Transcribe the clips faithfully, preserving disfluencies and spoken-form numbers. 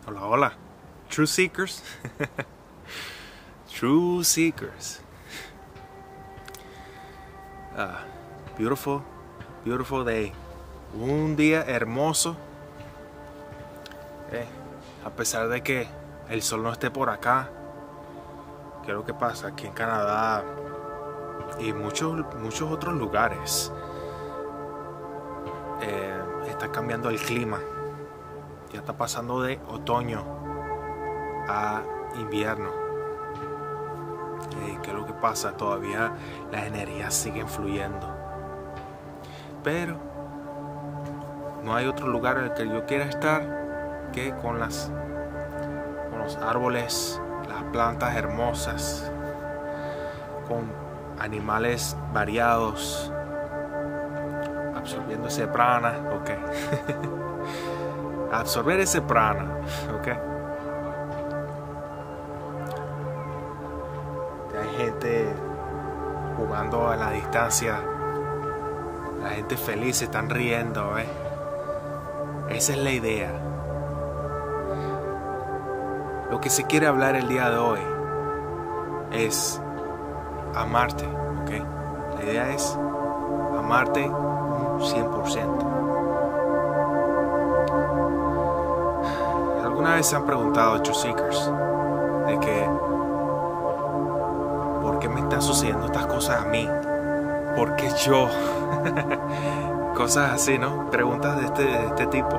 Hola, hola. True Seekers. True Seekers. Ah, beautiful, beautiful day. Un día hermoso. Eh, a pesar de que el sol no esté por acá. ¿Qué es lo que pasa? Aquí en Canadá y muchos, muchos otros lugares eh, está cambiando el clima. Ya está pasando de otoño a invierno. Eh, ¿Qué es lo que pasa? Todavía las energías siguen fluyendo. Pero no hay otro lugar en el que yo quiera estar que con, las, con los árboles, las plantas hermosas, con animales variados, absorbiendo ese prana, ok. Absorber ese prana, ok. Hay gente jugando a la distancia, la gente feliz, se están riendo, ¿eh? Esa es la idea. Lo que se quiere hablar el día de hoy es amarte, ¿ok? La idea es amarte un cien por ciento. ¿Alguna vez se han preguntado, True Seekers, de que por qué me están sucediendo estas cosas a mí? ¿Por qué yo? Cosas así, ¿no? Preguntas de este, de este tipo.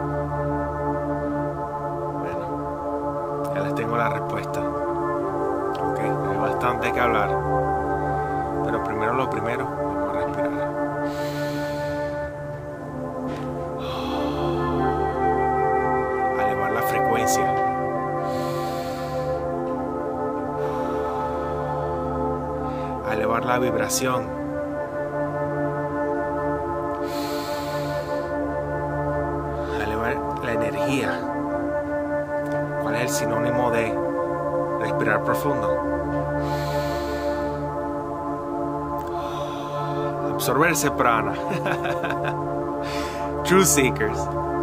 Bueno, ya les tengo la respuesta. Ok, hay bastante que hablar. Pero primero lo primero, vamos a respirar. A elevar la frecuencia. A elevar la vibración. La energía. ¿Cuál es el sinónimo de respirar profundo? Absorber ese prana. True Seekers.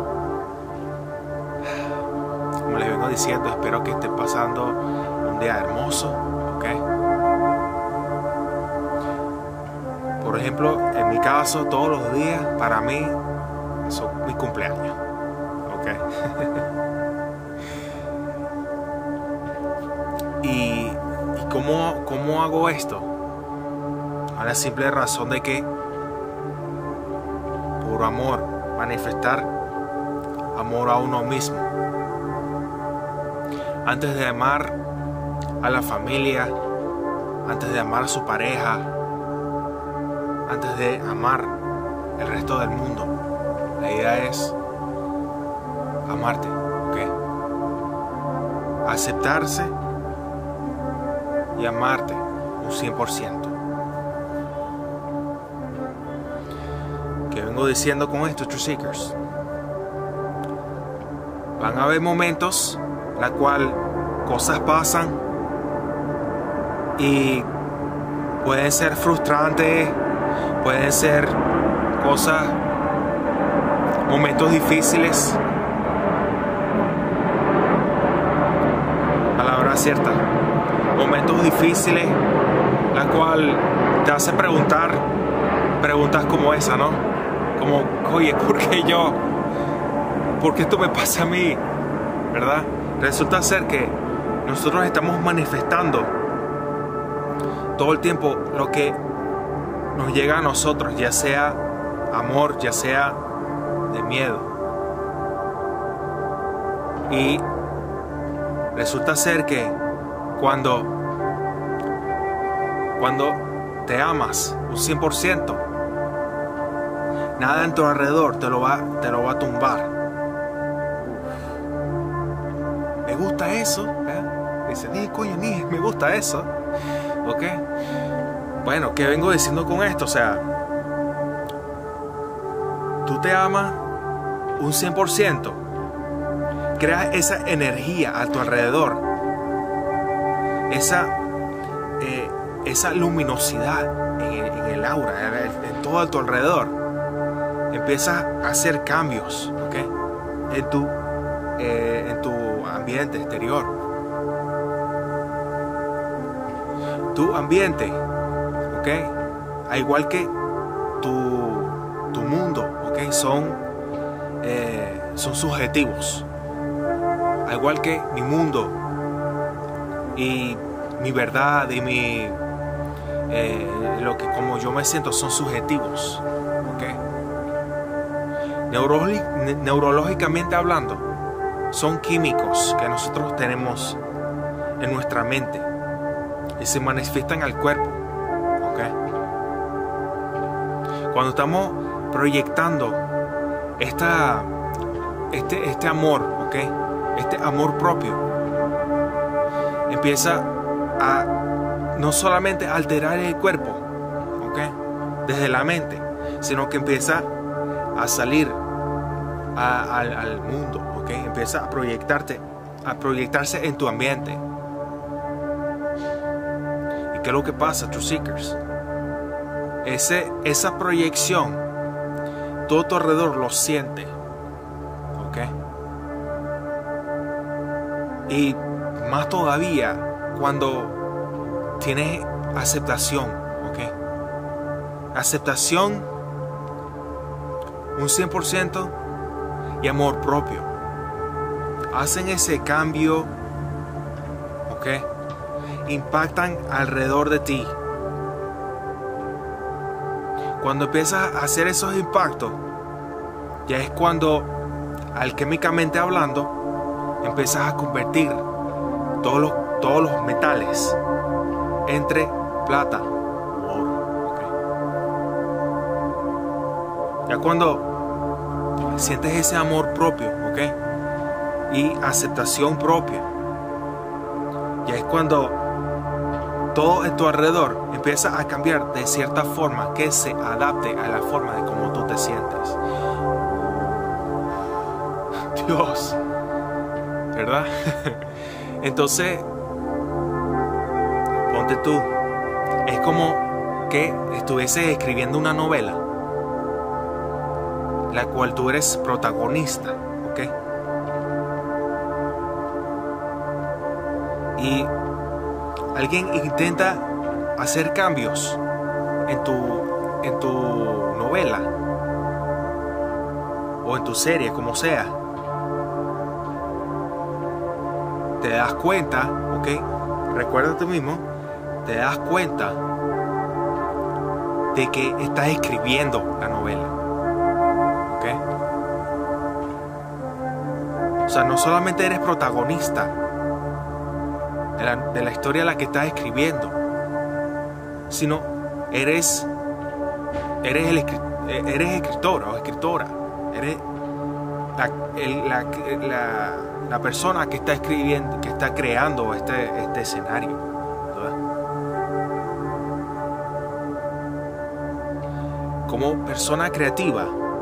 Como les vengo diciendo, espero que esté pasando un día hermoso, ¿ok? Por ejemplo, en mi caso, todos los días para mí son mi cumpleaños. y, y cómo, cómo hago esto, a la simple razón de que por amor, manifestar amor a uno mismo. Antes de amar a la familia, antes de amar a su pareja, antes de amar el resto del mundo, la idea es amarte, ¿ok? Aceptarse y amarte un cien por ciento. ¿Qué vengo diciendo con esto, True Seekers? Van a haber momentos en los cuales cosas pasan y pueden ser frustrantes, pueden ser cosas, momentos difíciles. Cierta, momentos difíciles, la cual te hace preguntar preguntas como esa, ¿no? Como, oye, ¿por qué yo? ¿Por qué esto me pasa a mí? ¿Verdad? Resulta ser que nosotros estamos manifestando todo el tiempo lo que nos llega a nosotros, ya sea amor, ya sea de miedo. Y resulta ser que cuando, cuando te amas un cien por ciento, nada en tu alrededor te lo va, te lo va a tumbar. Me gusta eso, ¿eh? Dice, ni coño, ni me gusta eso. ¿Ok? Bueno, ¿qué vengo diciendo con esto? O sea, tú te amas un cien por ciento. Creas esa energía a tu alrededor, esa, eh, esa luminosidad en el, en el aura, en, en todo a tu alrededor. Empiezas a hacer cambios, ¿ok? En tu eh, en tu ambiente exterior. Tu ambiente, ¿ok? Al igual que tu, tu mundo, ¿ok? Son, eh, son subjetivos. Al igual que mi mundo y mi verdad y mi eh, lo que como yo me siento son subjetivos, ¿okay? Neurológic, ne neurológicamente hablando, son químicos que nosotros tenemos en nuestra mente y se manifiestan al cuerpo, ¿okay? Cuando estamos proyectando esta, este, este amor, ¿okay? Este amor propio empieza a no solamente alterar el cuerpo, ¿okay? Desde la mente, sino que empieza a salir a, al, al mundo, ¿okay? Empieza a proyectarte, a proyectarse en tu ambiente. ¿Y qué es lo que pasa, Truth Seekers? Ese, esa proyección, todo tu alrededor lo siente, ¿okay? Y más todavía cuando tienes aceptación, ¿ok? Aceptación, un cien por ciento y amor propio. Hacen ese cambio, ¿ok? Impactan alrededor de ti. Cuando empiezas a hacer esos impactos, ya es cuando, alquímicamente hablando, empiezas a convertir todos los, todos los metales entre plata u oro, ¿okay? Ya cuando sientes ese amor propio, ¿okay? Y aceptación propia, ya es cuando todo en tu alrededor empieza a cambiar de cierta forma que se adapte a la forma de cómo tú te sientes. Dios, ¿verdad? Entonces, ponte tú, es como que estuvieses escribiendo una novela, la cual tú eres protagonista, ¿ok? Y alguien intenta hacer cambios en tu, en tu novela o en tu serie, como sea. Te das cuenta, ¿ok? Recuerda tú mismo, te das cuenta de que estás escribiendo la novela, ¿ok? O sea, no solamente eres protagonista de la, de la historia a la que estás escribiendo, sino eres, eres, el, eres escritor o escritora, eres la, el, la, la la persona que está escribiendo, que está creando este, este escenario, ¿verdad? Como persona creativa,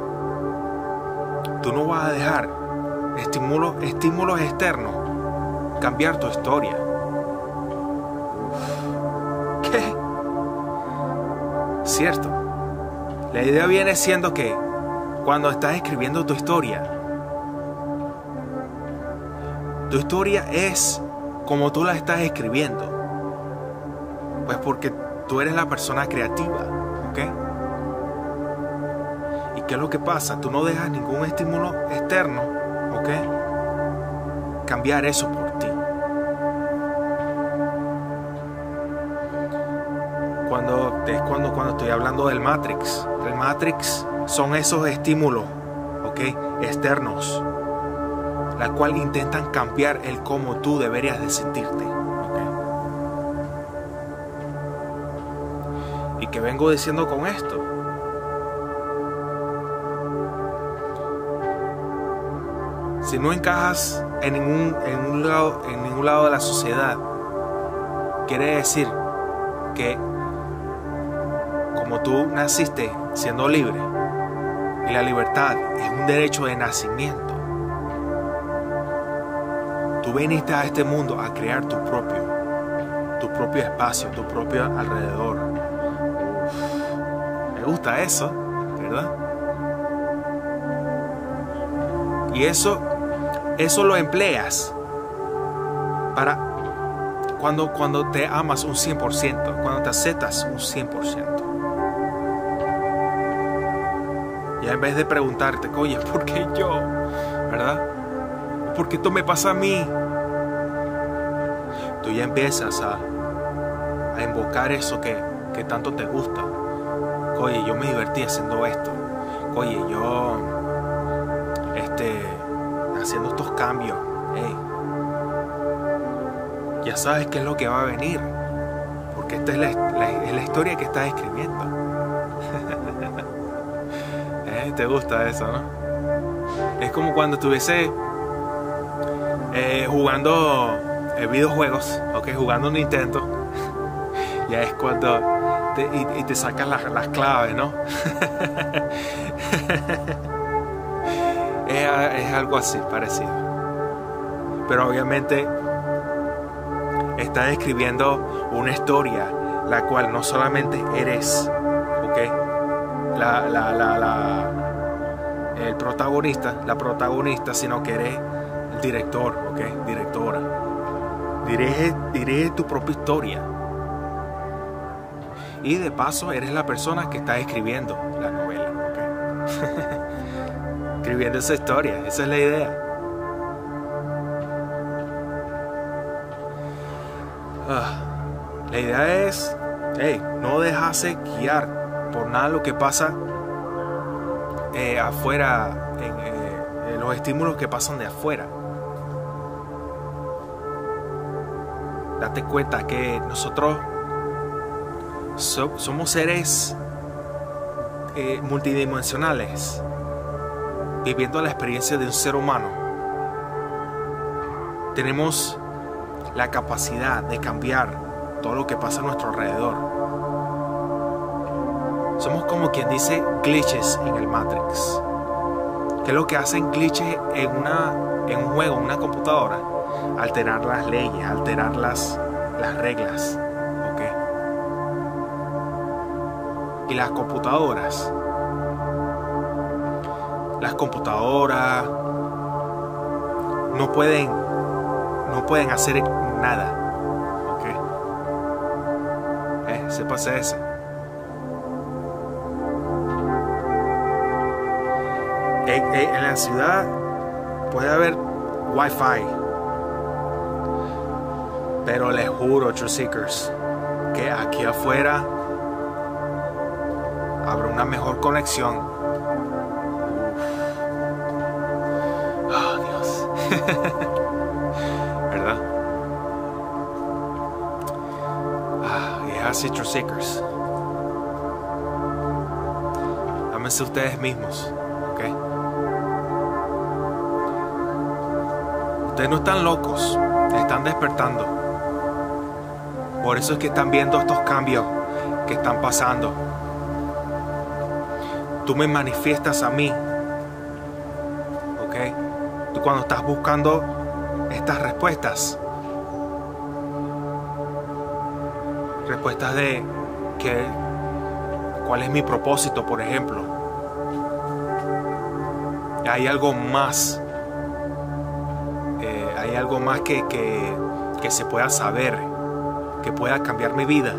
tú no vas a dejar estímulos, estímulos externos cambiar tu historia. ¿Qué? Cierto. La idea viene siendo que cuando estás escribiendo tu historia, tu historia es como tú la estás escribiendo. Pues porque tú eres la persona creativa, ¿ok? ¿Y qué es lo que pasa? Tú no dejas ningún estímulo externo, ¿ok? Cambiar eso por ti. Cuando, es cuando, cuando estoy hablando del Matrix. El Matrix son esos estímulos, ¿ok? Externos, la cual intentan cambiar el cómo tú deberías de sentirte, ¿okay? ¿Y qué vengo diciendo con esto? Si no encajas en ningún, en un lado, en ningún lado de la sociedad, quiere decir que como tú naciste siendo libre, y la libertad es un derecho de nacimiento, tú viniste a este mundo a crear tu propio, tu propio espacio, tu propio alrededor. Uf, me gusta eso, ¿verdad? Y eso eso lo empleas para cuando, cuando te amas un cien por ciento, cuando te aceptas un cien por ciento. Y en vez de preguntarte, oye, ¿por qué yo? ¿Verdad? ¿Por qué esto me pasa a mí? Tú ya empiezas a, a invocar eso que, que tanto te gusta. Oye, yo me divertí haciendo esto. Oye, yo este, haciendo estos cambios. Hey, ya sabes qué es lo que va a venir. Porque esta es la, la, es la historia que estás escribiendo. ¿Eh? ¿Te gusta eso, no? Es como cuando estuviese eh, jugando eh, videojuegos, ok, jugando Nintendo. Ya es cuando te, y, y te sacas las, las claves, ¿no? es, es algo así, parecido. Pero obviamente estás escribiendo una historia, la cual no solamente eres, ok, la, la, la, la, el protagonista, la protagonista, sino que eres el director, ok, directora. Dirige, dirige tu propia historia. Y de paso eres la persona que está escribiendo la novela, ¿okay? Escribiendo esa historia, esa es la idea. Uh, la idea es, hey, no dejarse guiar por nada lo que pasa eh, afuera, en eh, los estímulos que pasan de afuera. Date cuenta que nosotros So, somos seres eh, multidimensionales, viviendo la experiencia de un ser humano. Tenemos la capacidad de cambiar todo lo que pasa a nuestro alrededor. Somos como quien dice glitches en el Matrix. ¿Qué es lo que hacen glitches en, una, en un juego, en una computadora? Alterar las leyes, alterar las, las reglas. Y las computadoras, las computadoras no pueden, no pueden hacer nada, ¿ok? Eh, sépase eso. En, en, en la ciudad puede haber Wi-Fi, pero les juro, Truth Seekers, que aquí afuera habrá una mejor conexión. Oh, Dios. ¿Verdad? Ah, y es así, Truth Seekers. Ámense ustedes mismos, ¿ok? Ustedes no están locos, están despertando. Por eso es que están viendo estos cambios que están pasando. Tú me manifiestas a mí, ¿ok? Tú cuando estás buscando estas respuestas, respuestas de que, cuál es mi propósito, por ejemplo. Hay algo más, eh, hay algo más que, que, que se pueda saber, que pueda cambiar mi vida.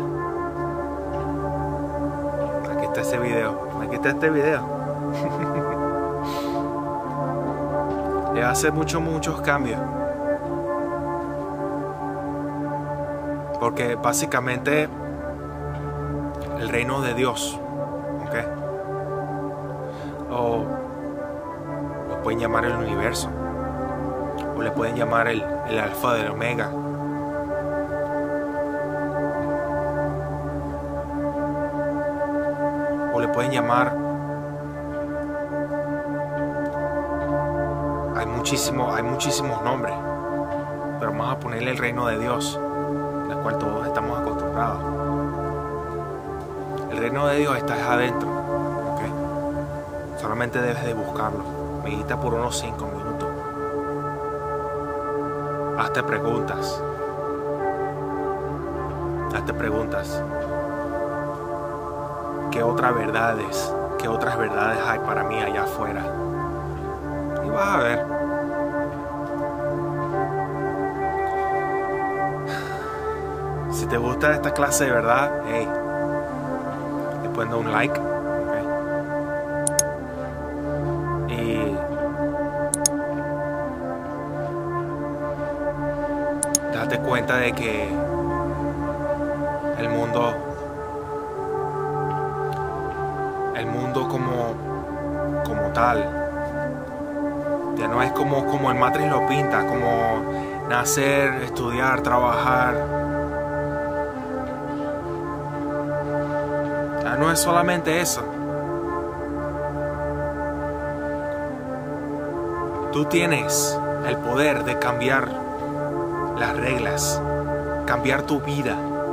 Aquí está este video. Aquí está este video. Le hace muchos, muchos cambios. Porque básicamente el reino de Dios, ¿ok? O lo pueden llamar el universo, o le pueden llamar el, el alfa del omega. O le pueden llamar, hay muchísimo, hay muchísimos nombres, pero vamos a ponerle el reino de Dios, al cual todos estamos acostumbrados. El reino de Dios está adentro, ¿okay? Solamente debes de buscarlo. Medita por unos cinco minutos. Hazte preguntas. Hazte preguntas. ¿Qué otras verdades, qué otras verdades hay para mí allá afuera? Y vas a ver. Si te gusta esta clase de verdad, hey, le pueden dar un like, okay. Y date cuenta de que el mundo, el mundo como, como tal, ya no es como, como el Matrix lo pinta, como nacer, estudiar, trabajar. Ya no es solamente eso. Tú tienes el poder de cambiar las reglas, cambiar tu vida,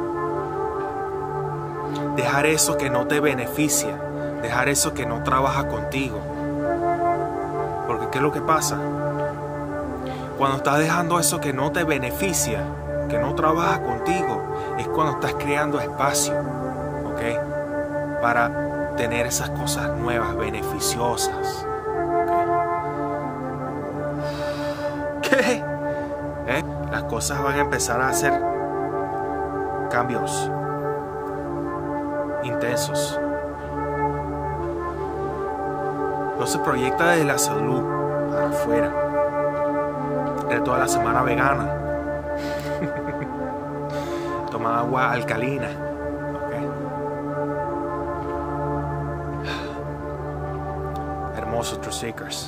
dejar eso que no te beneficia, dejar eso que no trabaja contigo. Porque ¿qué es lo que pasa? Cuando estás dejando eso que no te beneficia, que no trabaja contigo, es cuando estás creando espacio, ¿ok? Para tener esas cosas nuevas, beneficiosas. ¿Ok? ¿Qué? ¿Eh? Las cosas van a empezar a hacer cambios intensos. No se proyecta desde la salud para afuera. De toda la semana vegana. Toma agua alcalina. Okay. Hermosos Truth Seekers.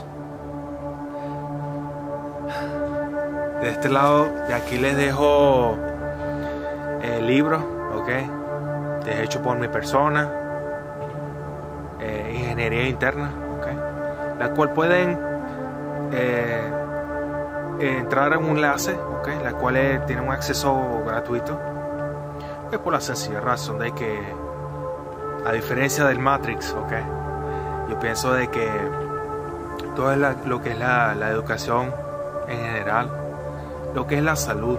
De este lado, de aquí les dejo el libro, ok, es hecho por mi persona, eh, ingeniería interna, ok, la cual pueden eh, entrar en un enlace, ok, la cual eh, tiene un acceso gratuito, okay, por la sencilla razón de que, a diferencia del Matrix, ok, yo pienso de que todo es la, lo que es la, la educación en general, lo que es la salud,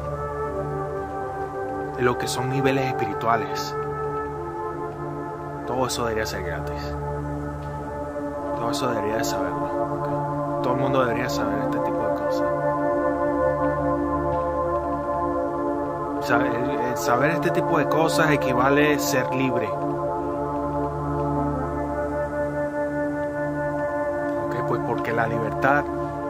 lo que son niveles espirituales, todo eso debería ser gratis. Todo eso debería de saberlo, ¿okay? Todo el mundo debería saber este tipo de cosas. Saber, saber este tipo de cosas equivale a ser libre. ¿Okay? Pues porque la libertad,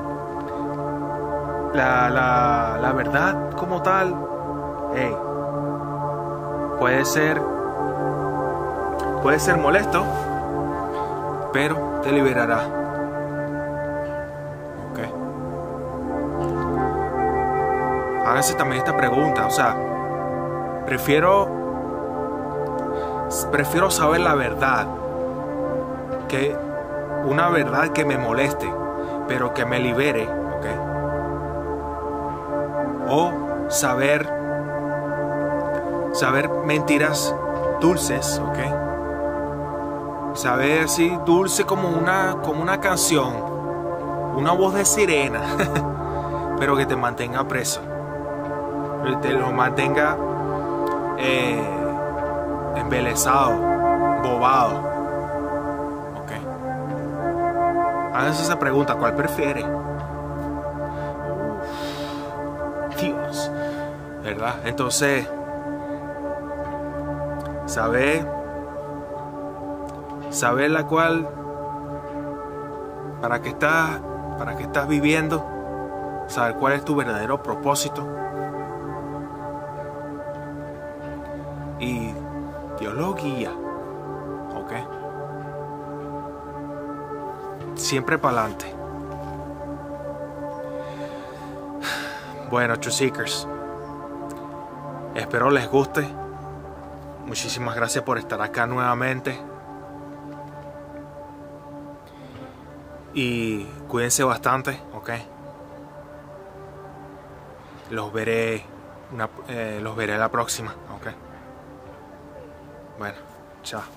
la, la, la verdad como tal, hey, puede ser puede ser molesto, pero te liberará. Okay. Háganse también esta pregunta, o sea, prefiero prefiero saber la verdad que una verdad que me moleste, pero que me libere, okay, o saber saber mentiras dulces, ok, saber así dulce como una como una canción, una voz de sirena, pero que te mantenga preso, te lo mantenga eh, embelesado, bobado, ok. Háganse esa pregunta, ¿cuál prefiere? Uf, Dios, ¿verdad? Entonces, saber saber la cual para que estás para que estás viviendo, saber cuál es tu verdadero propósito, y Dios lo guía, ok, siempre para adelante. Bueno, Truth Seekers, espero les guste. Muchísimas gracias por estar acá nuevamente. Y cuídense bastante, ok. Los veré, una, eh, los veré la próxima, ok. Bueno, chao.